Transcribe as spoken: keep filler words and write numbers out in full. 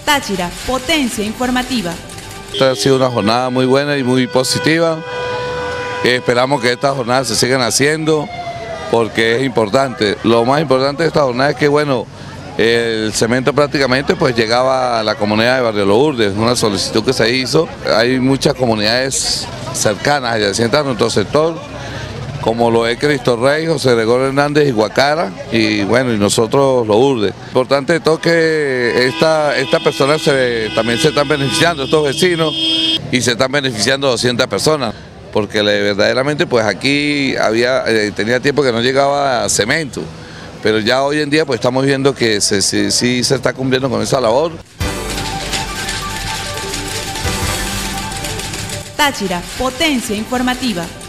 Táchira, potencia informativa. Esta ha sido una jornada muy buena y muy positiva. Esperamos que estas jornadas se sigan haciendo porque es importante. Lo más importante de esta jornada es que, bueno, el cemento prácticamente pues llegaba a la comunidad de Barrio Lourdes, una solicitud que se hizo. Hay muchas comunidades cercanas adyacentes a nuestro sector, como lo es Cristo Rey, José Gregorio Hernández y Guacara, y bueno, y nosotros Lourdes. Importante de todo que esta, esta persona se, también se están beneficiando, estos vecinos, y se están beneficiando doscientas personas, porque verdaderamente pues aquí había, eh, tenía tiempo que no llegaba cemento, pero ya hoy en día pues estamos viendo que sí se, se, se está cumpliendo con esa labor. Táchira, potencia informativa.